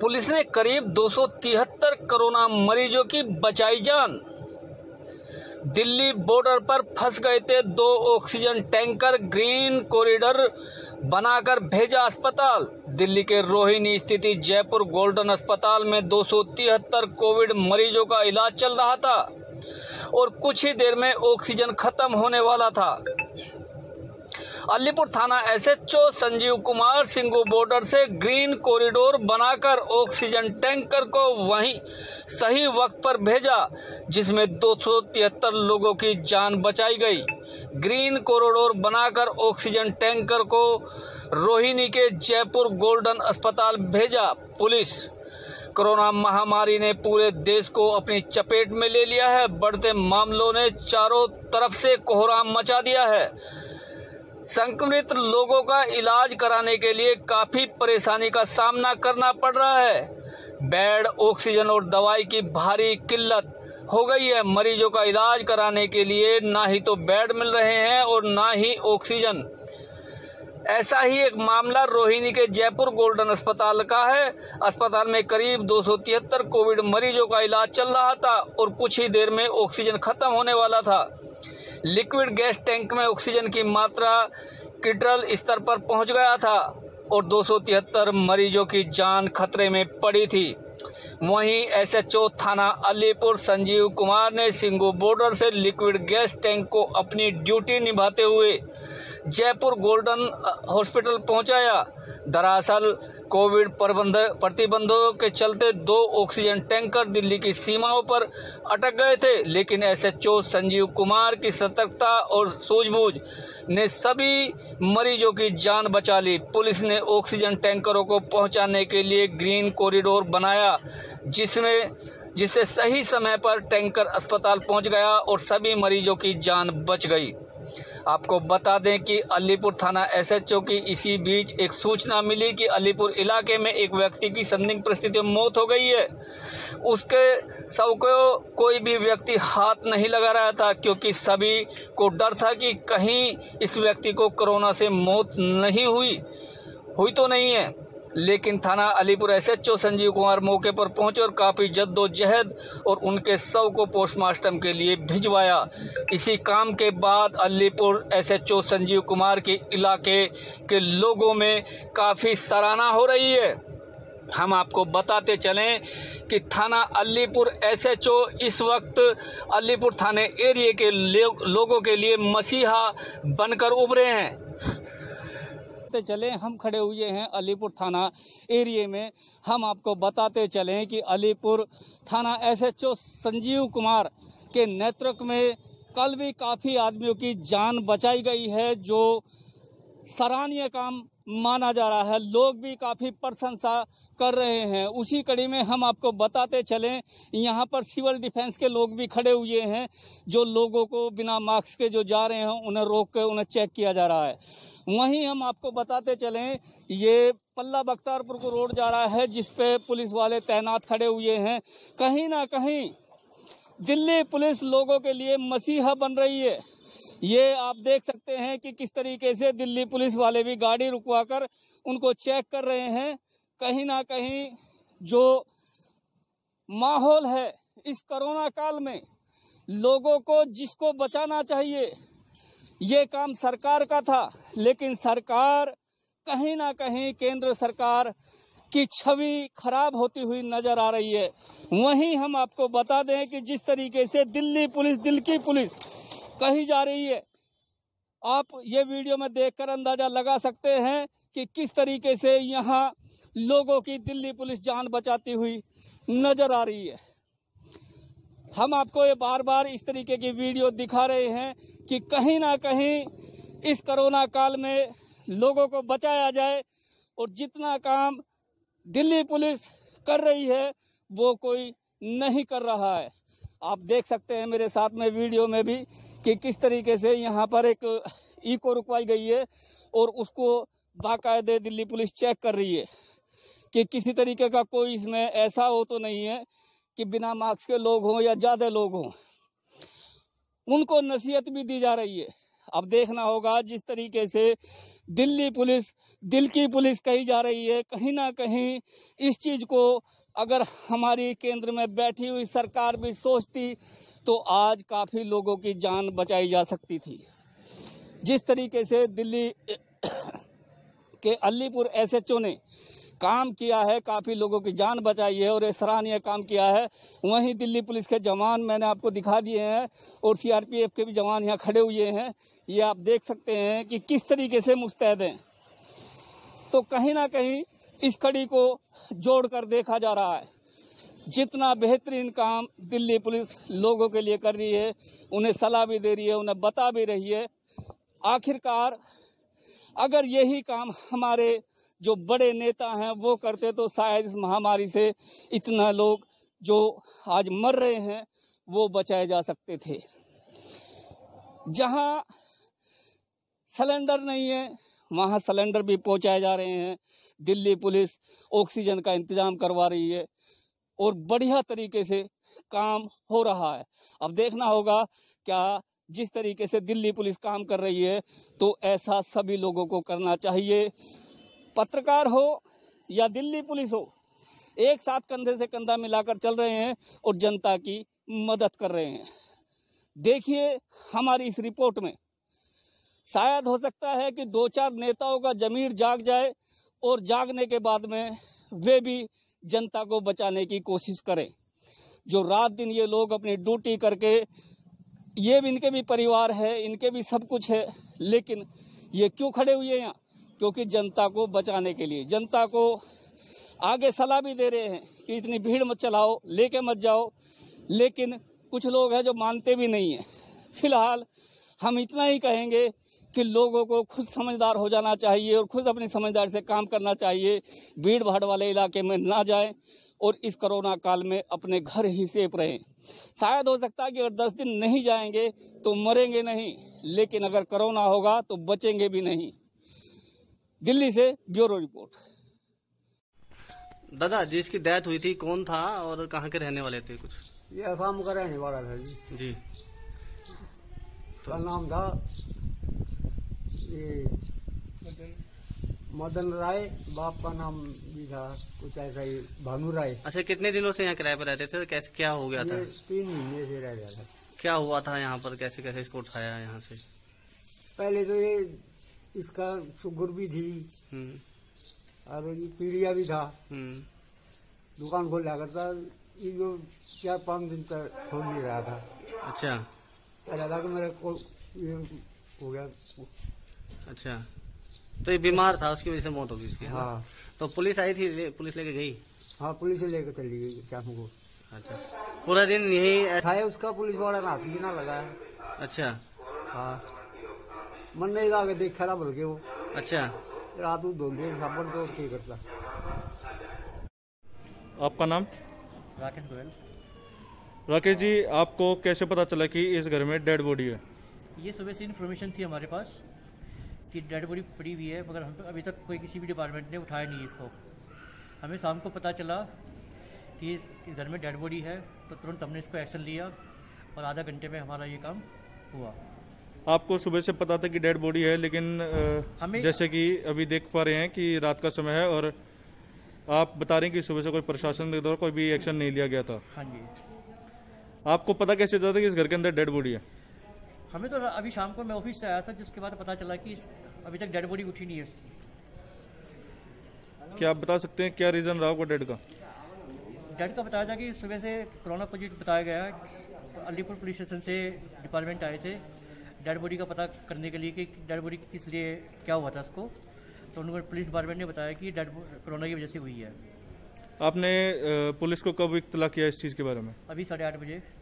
Police ने करीब 273 corona मरीजों की बचाई जान। दिल्ली बॉर्डर पर फंस गए थे 2 ऑक्सीजन टैंकर, ग्रीन कॉरिडोर बनाकर भेजा अस्पताल। दिल्ली के रोहिणी स्थित जयपुर गोल्डन अस्पताल में 273 कोविड मरीजों का इलाज चल रहा था और कुछ ही देर में ऑक्सीजन खत्म होने वाला था। अलीपुर थाना एसएचओ संजीव कुमार सिंगू बॉर्डर से ग्रीन कॉरिडोर बनाकर ऑक्सीजन टैंकर को वहीं सही वक्त पर भेजा, जिसमें 273 लोगों की जान बचाई गई। ग्रीन कॉरिडोर बनाकर ऑक्सीजन टैंकर को रोहिणी के जयपुर गोल्डन अस्पताल भेजा। पुलिस कोरोना महामारी ने पूरे देश को अपनी चपेट में ले लिया है। बढ़ते मामलों ने चारों तरफ से कोहराम मचा दिया है। संक्रमित लोगों का इलाज कराने के लिए काफी परेशानी का सामना करना पड़ रहा है। बेड, ऑक्सीजन और दवाई की भारी किल्लत हो गई है। मरीजों का इलाज कराने के लिए ना ही तो बेड मिल रहे हैं और ना ही ऑक्सीजन। ऐसा ही एक मामला रोहिणी के जयपुर गोल्डन अस्पताल का है। अस्पताल में करीब 273 कोविड मरीजों का इलाज चल रहा था और कुछ ही देर में ऑक्सीजन खत्म होने वाला था। लिक्विड गैस टैंक में ऑक्सीजन की मात्रा क्रिटिकल स्तर पर पहुंच गया था और 273 मरीजों की जान खतरे में पड़ी थी। वहीं एसएचओ थाना अलीपुर संजीव कुमार ने सिंगू बॉर्डर से लिक्विड गैस टैंक को अपनी ड्यूटी निभाते हुए जयपुर गोल्डन हॉस्पिटल पहुंचाया। दरअसल कोविड प्रतिबंधों के चलते 2 ऑक्सीजन टैंकर दिल्ली की सीमाओं पर अटक गए थे, लेकिन एसएचओ संजीव कुमार की सतर्कता और सूझबूझ ने सभी मरीजों की जान बचा ली। पुलिस ने ऑक्सीजन टैंकरों को पहुंचाने के लिए ग्रीन कॉरिडोर बनाया, जिससे सही समय पर टैंकर अस्पताल पहुंच गया और सभी मरीजों की जान बच गई। आपको बता दें कि अलीपुर थाना एसएचओ की इसी बीच एक सूचना मिली कि अलीपुर इलाके में एक व्यक्ति की संदिग्ध परिस्थितियों में मौत हो गई है। उसके शव को कोई भी व्यक्ति हाथ नहीं लगा रहा था, क्योंकि सभी को डर था कि कहीं इस व्यक्ति को कोरोना से मौत नहीं हुई तो नहीं है। लेकिन थाना अलीपुर एसएचओ संजीव कुमार मौके पर पहुंचे और काफी जद्दोजहद और उनके शव को पोस्टमार्टम के लिए भिजवाया। इसी काम के बाद अलीपुर एसएचओ संजीव कुमार के इलाके के लोगों में काफी सराहना हो रही है। हम आपको बताते चलें कि थाना अलीपुर एसएचओ इस वक्त अलीपुर थाने एरिया के लोगों के लिए मसीहा बनकर उभरे हैं। चलें, हम खड़े हुए हैं अलीपुर थाना एरिया में। हम आपको बताते चलें कि अलीपुर थाना एसएचओ संजीव कुमार के नेतृत्व में कल भी काफ़ी आदमियों की जान बचाई गई है, जो सराहनीय काम माना जा रहा है। लोग भी काफ़ी प्रशंसा कर रहे हैं। उसी कड़ी में हम आपको बताते चलें, यहाँ पर सिविल डिफेंस के लोग भी खड़े हुए हैं, जो लोगों को बिना मास्क के जो जा रहे हैं उन्हें रोक कर उन्हें चेक किया जा रहा है। वहीं हम आपको बताते चलें, ये पल्ला बख्तियारपुर को रोड जा रहा है, जिस पे पुलिस वाले तैनात खड़े हुए हैं। कहीं ना कहीं दिल्ली पुलिस लोगों के लिए मसीहा बन रही है। ये आप देख सकते हैं कि किस तरीके से दिल्ली पुलिस वाले भी गाड़ी रुकवाकर उनको चेक कर रहे हैं। कहीं ना कहीं जो माहौल है इस कोरोना काल में, लोगों को जिसको बचाना चाहिए, ये काम सरकार का था, लेकिन सरकार कहीं ना कहीं केंद्र सरकार की छवि खराब होती हुई नजर आ रही है। वहीं हम आपको बता दें कि जिस तरीके से दिल्ली पुलिस दिल की पुलिस कही जा रही है, आप ये वीडियो में देखकर अंदाजा लगा सकते हैं कि किस तरीके से यहाँ लोगों की दिल्ली पुलिस जान बचाती हुई नजर आ रही है। हम आपको ये बार बार इस तरीके की वीडियो दिखा रहे हैं कि कहीं ना कहीं इस कोरोना काल में लोगों को बचाया जाए, और जितना काम दिल्ली पुलिस कर रही है वो कोई नहीं कर रहा है। आप देख सकते हैं मेरे साथ में वीडियो में भी कि किस तरीके से यहाँ पर एक इको रुकवाई गई है और उसको बाकायदे दिल्ली पुलिस चेक कर रही है कि किसी तरीके का कोई इसमें ऐसा हो तो नहीं है कि बिना मास्क के लोग हों या ज़्यादा लोग हों। उनको नसीहत भी दी जा रही है। अब देखना होगा जिस तरीके से दिल्ली पुलिस दिल की पुलिस कही जा रही है, कहीं ना कहीं इस चीज़ को अगर हमारी केंद्र में बैठी हुई सरकार भी सोचती तो आज काफ़ी लोगों की जान बचाई जा सकती थी। जिस तरीके से दिल्ली के अलीपुर एसएचओ ने काम किया है, काफ़ी लोगों की जान बचाई है और ये सराहनीय काम किया है। वहीं दिल्ली पुलिस के जवान मैंने आपको दिखा दिए हैं और सीआरपीएफ के भी जवान यहाँ खड़े हुए हैं। ये आप देख सकते हैं कि किस तरीके से मुस्तैद हैं। तो कहीं ना कहीं इस कड़ी को जोड़कर देखा जा रहा है। जितना बेहतरीन काम दिल्ली पुलिस लोगों के लिए कर रही है, उन्हें सलाह भी दे रही है, उन्हें बता भी रही है। आखिरकार अगर यही काम हमारे जो बड़े नेता हैं वो करते तो शायद इस महामारी से इतना लोग जो आज मर रहे हैं वो बचाए जा सकते थे। जहां सिलेंडर नहीं है वहां सिलेंडर भी पहुंचाए जा रहे हैं। दिल्ली पुलिस ऑक्सीजन का इंतजाम करवा रही है और बढ़िया तरीके से काम हो रहा है। अब देखना होगा क्या जिस तरीके से दिल्ली पुलिस काम कर रही है तो ऐसा सभी लोगों को करना चाहिए। पत्रकार हो या दिल्ली पुलिस हो, एक साथ कंधे से कंधा मिलाकर चल रहे हैं और जनता की मदद कर रहे हैं। देखिए हमारी इस रिपोर्ट में शायद हो सकता है कि 2-4 नेताओं का ज़मीर जाग जाए और जागने के बाद में वे भी जनता को बचाने की कोशिश करें। जो रात दिन ये लोग अपनी ड्यूटी करके, ये भी इनके भी परिवार है, इनके भी सब कुछ है, लेकिन ये क्यों खड़े हुए हैं यहाँ? क्योंकि जनता को बचाने के लिए। जनता को आगे सलाह भी दे रहे हैं कि इतनी भीड़ मत चलाओ, लेके मत जाओ, लेकिन कुछ लोग हैं जो मानते भी नहीं हैं। फिलहाल हम इतना ही कहेंगे कि लोगों को खुद समझदार हो जाना चाहिए और खुद अपनी समझदारी से काम करना चाहिए। भीड़ भाड़ वाले इलाके में ना जाएं और इस कोरोना काल में अपने घर ही सेफ रहें। शायद हो सकता है कि अगर 10 दिन नहीं जाएंगे तो मरेंगे नहीं, लेकिन अगर कोरोना होगा तो बचेंगे भी नहीं। दिल्ली से ब्यूरो रिपोर्ट। दादा जिसकी डेथ हुई थी कौन था और कहाँ के रहने वाले थे? कुछ ये असम का रहने वाला था जी। उसका नाम था ये मदन राय, बाप का नाम भी था कुछ ऐसा ही भानु राय। अच्छा, कितने दिनों से यहाँ किराए पर रहते थे? कैसे क्या हो गया था? 3 महीने से रह गया था। क्या हुआ था यहाँ पर? कैसे कैसे इसको उठाया यहाँ से? पहले तो ये इसका शुगर भी थी और ये पीड़िया भी था। दुकान खोल लिया करता, ये जो 4-5 दिन तक खोल नहीं रहा था। अच्छा, ऐसा था कि मेरे को ये हो गया। अच्छा, तो ये बीमार था, उसकी वजह से मौत हो गई इसकी? हाँ। तो पुलिस आई थी? पुलिस लेके गई? हाँ, पुलिस लेकर चली गई शाम को। अच्छा, पूरा दिन यही था उसका? पुलिस वाला हाथ भी ना लगा है। अच्छा। हाँ, मन नहीं आगे देख खड़ा बोल के वो। अच्छा, रात को धो लिया साबुन तो क्या करता। आपका नाम? राकेश गोयल। राकेश जी, आपको कैसे पता चला कि इस घर में डेड बॉडी है? ये सुबह से इन्फॉर्मेशन थी हमारे पास कि डेड बॉडी पड़ी हुई है, मगर हम अभी तक कोई किसी भी डिपार्टमेंट ने उठाया नहीं इसको। हमें शाम को पता चला कि इस घर में डेड बॉडी है, तो तुरंत हमने इसको एक्शन लिया और आधा घंटे में हमारा ये काम हुआ। आपको सुबह से पता था कि डेड बॉडी है, लेकिन हमें जैसे कि अभी देख पा रहे हैं कि रात का समय है और आप बता रहे हैं कि सुबह से कोई प्रशासन के द्वारा कोई भी एक्शन नहीं लिया गया था। हाँ जी। आपको पता कैसे चला था कि इस घर के अंदर डेड बॉडी है? हमें तो अभी शाम को मैं ऑफिस से आया था, जिसके बाद पता चला कि अभी तक डेड बॉडी उठी नहीं है। क्या आप बता सकते हैं क्या रीजन रहा होगा डेड का? डेड का बताया था कि सुबह से कोरोना पॉजिटिव बताया गया है। अलीपुर पुलिस स्टेशन से डिपार्टमेंट आए थे डेड बॉडी का पता करने के लिए कि डेड बॉडी किस लिए क्या हुआ था उसको। तो उन्होंने पुलिस डिपार्टमेंट ने बताया कि डेड कोरोना की वजह से हुई है। आपने पुलिस को कब इत्तला किया इस चीज़ के बारे में? अभी 8:30 बजे।